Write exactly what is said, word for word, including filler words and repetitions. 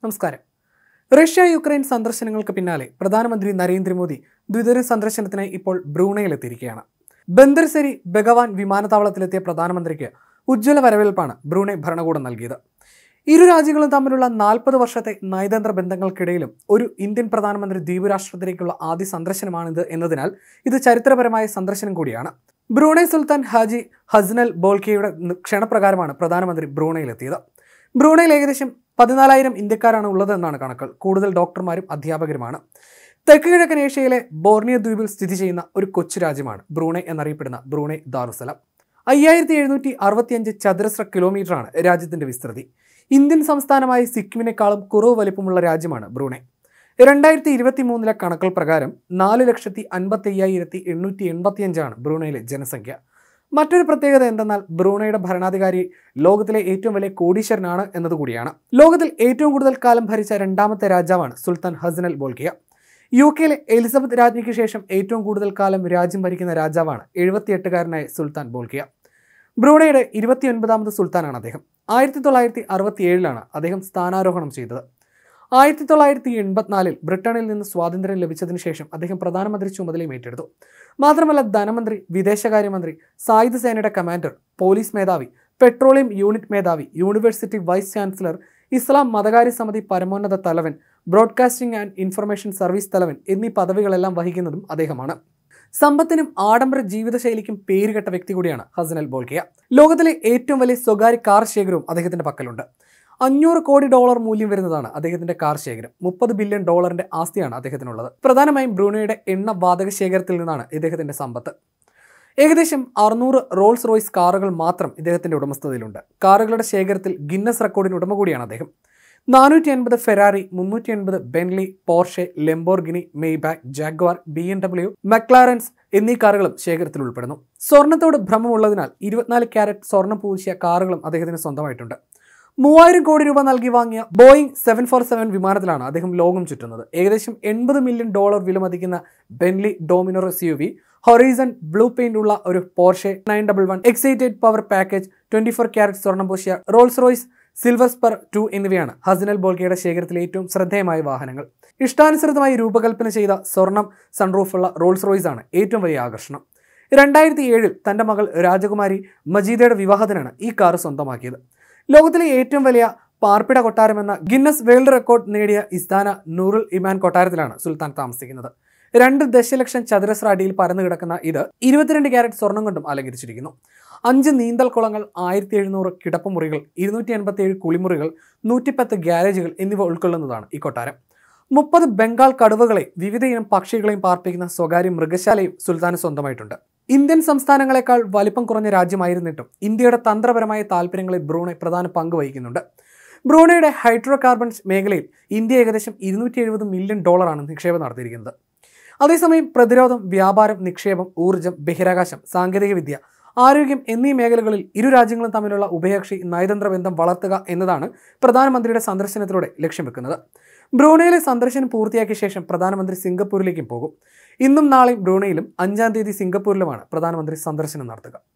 നമസ്കാരം. Russia Ukraine സന്ദർശനങ്ങൾക്ക് പിന്നാലെ പ്രധാനമന്ത്രി നരേന്ദ്രമോദി ദ്വിദിന സന്ദർശനത്തിനായി ഇപ്പോൾ ബ്രൂണയിലെത്തിയിരിക്കുകയാണ്. ബന്ദർസരി ബഗവാൻ വിമാനത്താവളത്തിലെത്തിയ പ്രധാനമന്ത്രിക്ക് ഉജ്ജ്വല വരവേൽപ്പാണ് ബ്രൂണൈ ഭരണകൂടം നൽകിയത്. ഇരു രാജ്യങ്ങളും തമ്മിലുള്ള നാൽപ്പത് വർഷത്തെ നയതന്ത്ര ബന്ധങ്ങൾക്കിടയിലും ഒരു ഇന്ത്യൻ പ്രധാനമന്ത്രി ദ്വീപ് രാഷ്ട്രത്തിലേക്കുള്ള ആദ്യ സന്ദർശനമാണിത് എന്നതിനാൽ ഇത് ചരിത്രപരമായ സന്ദർശനം കൂടിയാണ്. ബ്രൂണൈ സുൽത്താൻ ഹാജി ഹസ്നൽ ബോൾക്കിയയുടെ ക്ഷണപ്രകാരമാണ് പ്രധാനമന്ത്രി ബ്രൂണയിലെത്തിയത്. ബ്രൂണയിൽ ഏകദേശം പതിനാലായിരം ഇന്ത്യക്കാരാണ് ഉള്ളതെന്നാണ് കണക്കുകൾ. കൂടുതൽ ഡോക്ടർമാരും അധ്യാപകരുമാണ്. തെക്ക് കിഴക്കൻ ഏഷ്യയിലെ ബോർണിയോ ദ്വീപിൽ സ്ഥിതി ചെയ്യുന്ന ഒരു കൊച്ചു രാജ്യമാണ് ബ്രൂണൈ എന്നറിയപ്പെടുന്ന ബ്രൂണൈ ദാറുസലാം. അയ്യായിരത്തി എഴുന്നൂറ്റി അറുപത്തിയഞ്ച് ചതുരശ്ര കിലോമീറ്ററാണ് രാജ്യത്തിന്റെ വിസ്തൃതി. ഇന്ത്യൻ സംസ്ഥാനമായ സിക്കിമിനേക്കാളും കുറവ് വലിപ്പമുള്ള രാജ്യമാണ് ബ്രൂണൈ. രണ്ടായിരത്തി ഇരുപത്തി മൂന്നിലെ കണക്കുകൾ പ്രകാരം നാല് ലക്ഷത്തി അൻപത്തി അയ്യായിരത്തി എണ്ണൂറ്റി എൺപത്തി അഞ്ചാണ് ബ്രൂണൈയിലെ ജനസംഖ്യ. മറ്റൊരു പ്രത്യേകത എന്തെന്നാൽ ബ്രൂണൈയുടെ ഭരണാധികാരി ലോകത്തിലെ ഏറ്റവും വലിയ കോടീശ്വരനാണ് എന്നതുകൂടിയാണ്. ലോകത്തിൽ ഏറ്റവും കൂടുതൽ കാലം ഭരിച്ച രണ്ടാമത്തെ രാജാവാണ് സുൽത്താൻ ഹസ്നൽ ബോൾക്കിയ. യു കെയിലെ എലിസബത്ത് രാജ്ഞിക്ക് ശേഷം ഏറ്റവും കൂടുതൽ കാലം രാജ്യം ഭരിക്കുന്ന രാജാവാണ് എഴുപത്തിയെട്ടുകാരനായ സുൽത്താൻ ബോൾക്കിയ. ബ്രൂണൈയുടെ ഇരുപത്തിയൊൻപതാമത് സുൽത്താനാണ് അദ്ദേഹം. ആയിരത്തി തൊള്ളായിരത്തി അറുപത്തി ഏഴിലാണ് അദ്ദേഹം സ്ഥാനാരോഹണം ചെയ്തത്. ആയിരത്തി തൊള്ളായിരത്തി എൺപത്തിനാലിൽ ബ്രിട്ടനിൽ നിന്ന് സ്വാതന്ത്ര്യം ലഭിച്ചതിന് ശേഷം അദ്ദേഹം പ്രധാനമന്ത്രി ചുമതലയും ഏറ്റെടുത്തു. മാത്രമല്ല ധനമന്ത്രി, വിദേശകാര്യമന്ത്രി, സായുധ സേനയുടെ കമാൻഡർ, പോലീസ് മേധാവി, പെട്രോളിയം യൂണിറ്റ് മേധാവി, യൂണിവേഴ്സിറ്റി വൈസ് ചാൻസലർ, ഇസ്ലാം മതകാര്യ സമിതി പരമോന്നത തലവൻ, ബ്രോഡ്കാസ്റ്റിംഗ് ആൻഡ് ഇൻഫർമേഷൻ സർവീസ് തലവൻ എന്നീ പദവികളെല്ലാം വഹിക്കുന്നതും അദ്ദേഹമാണ്. സമ്പത്തിനും ആഡംബര ജീവിതശൈലിക്കും പേരുകെട്ട വ്യക്തി കൂടിയാണ് ഹസ്നൽ ബോൾക്കിയ. ലോകത്തിലെ ഏറ്റവും വലിയ സ്വകാര്യ കാർ ശേഖരവും അദ്ദേഹത്തിന്റെ പക്കലുണ്ട്. അഞ്ഞൂറ് കോടി ഡോളർ മൂല്യം വരുന്നതാണ് അദ്ദേഹത്തിന്റെ കാർ ശേഖരം. മുപ്പത് ബില്യൺ ഡോളറിന്റെ ആസ്തിയാണ് അദ്ദേഹത്തിനുള്ളത്. പ്രധാനമായും ബ്രൂണൈയുടെ എണ്ണ വാതക ശേഖരത്തിൽ നിന്നാണ് ഇദ്ദേഹത്തിന്റെ സമ്പത്ത്. ഏകദേശം അറുന്നൂറ് റോൾസ് റോയ്സ് കാറുകൾ മാത്രം ഇദ്ദേഹത്തിന്റെ ഉടമസ്ഥതയിലുണ്ട്. കാറുകളുടെ ശേഖരത്തിൽ ഗിന്നസ് റെക്കോർഡിന് ഉടമ കൂടിയാണ് അദ്ദേഹം. നാനൂറ്റി അൻപത് ഫെറാറി, മുന്നൂറ്റി അൻപത് Bentley, Porsche, Lamborghini, Maybach, Jaguar, B M W, McLarens എന്നീ കാറുകളും ശേഖരത്തിൽ ഉൾപ്പെടുന്നു. സ്വർണത്തോട് ഭ്രമമുള്ളതിനാൽ ഇരുപത്തിനാല് ക്യാരറ്റ് സ്വർണ്ണം പൂശിയ കാറുകളും അദ്ദേഹത്തിന് സ്വന്തമായിട്ടുണ്ട്. മൂവായിരം കോടി രൂപ നൽകി വാങ്ങിയ ബോയിങ് സെവൻ ഫോർ സെവൻ വിമാനത്തിലാണ് അദ്ദേഹം ലോകം ചുറ്റുന്നത്. ഏകദേശം എൺപത് മില്യൺ ഡോളർ വിലമതിക്കുന്ന Bentley Dominator S U V, horizon blue paint ഉള്ള ഒരു Porsche nine double one, excited power package, twenty four carat സ്വർണ്ണം പൂശിയ Rolls Royce Silver Spur two എന്നിവയാണ് ഹസ്നൽ ബോൾക്കിയയുടെ ശേഖരത്തിലെ ഏറ്റവും ശ്രദ്ധേയമായ വാഹനങ്ങൾ. ഇഷ്ടാനുസൃതമായി രൂപകൽപ്പന ചെയ്ത സ്വർണം സൺറൂഫുള്ള റോൾസ് റോയ്സ് ആണ് ഏറ്റവും വലിയ ആകർഷണം. രണ്ടായിരത്തി ഏഴിൽ തന്റെ മകൾ രാജകുമാരി മജീദയുടെ വിവാഹത്തിനാണ് ഈ കാർ സ്വന്തമാക്കിയത്. ലോകത്തിലെ ഏറ്റവും വലിയ പാർപ്പിട കൊട്ടാരമെന്ന ഗിന്നസ് വേൾഡ് റെക്കോർഡ് നേടിയ ഇസ്താന നൂറുൽ ഇമാൻ കൊട്ടാരത്തിലാണ് സുൽത്താൻ താമസിക്കുന്നത്. രണ്ട് ദശലക്ഷം ചതുരശ്ര അടിയിൽ പരന്നു കിടക്കുന്ന ഇത് ഇരുപത്തിരണ്ട് ക്യാരറ്റ് സ്വർണം കൊണ്ടും അലങ്കരിച്ചിരിക്കുന്നു. അഞ്ച് നീന്തൽ കുളങ്ങൾ, ആയിരത്തി എഴുന്നൂറ് കിടപ്പുമുറികൾ, ഇരുന്നൂറ്റി അൻപത്തി ഏഴ് കുളിമുറികൾ, നൂറ്റിപ്പത്ത് ഗ്യാരേജുകൾ എന്നിവ ഉൾക്കൊള്ളുന്നതാണ് ഈ കൊട്ടാരം. മുപ്പത് ബംഗാൾ കടുവകളെ, വിവിധ ഇനം പക്ഷികളെയും പാർപ്പിക്കുന്ന സ്വകാര്യ മൃഗശാലയും സുൽത്താന് സ്വന്തമായിട്ടുണ്ട്. ഇന്ത്യൻ സംസ്ഥാനങ്ങളെക്കാൾ വലിപ്പം കുറഞ്ഞ രാജ്യമായിരുന്നിട്ടും ഇന്ത്യയുടെ തന്ത്രപരമായ താല്പര്യങ്ങളിൽ ബ്രൂണൈ പ്രധാന പങ്ക് വഹിക്കുന്നുണ്ട്. ബ്രൂണൈയുടെ ഹൈഡ്രോ കാർബൺസ് മേഖലയിൽ ഇന്ത്യ ഏകദേശം ഇരുന്നൂറ്റി എഴുപത് മില്യൺ ഡോളറാണ് നിക്ഷേപം നടത്തിയിരിക്കുന്നത്. അതേസമയം പ്രതിരോധം, വ്യാപാരം, നിക്ഷേപം, ഊർജ്ജം, ബഹിരാകാശം, സാങ്കേതികവിദ്യ, ആരോഗ്യം എന്നീ മേഖലകളിൽ ഇരു രാജ്യങ്ങളും തമ്മിലുള്ള ഉഭയകക്ഷി നയതന്ത്ര ബന്ധം വളർത്തുക എന്നതാണ് പ്രധാനമന്ത്രിയുടെ സന്ദർശനത്തിലൂടെ ലക്ഷ്യം വെക്കുന്നത്. ബ്രൂണൈയിലെ സന്ദർശനം പൂർത്തിയാക്കിയ ശേഷം പ്രധാനമന്ത്രി സിംഗപ്പൂരിലേക്കും പോകും. ഇന്നും നാളെയും ബ്രൂണൈയിലും അഞ്ചാം തീയതി സിംഗപ്പൂരിലുമാണ് പ്രധാനമന്ത്രി സന്ദർശനം നടത്തുക.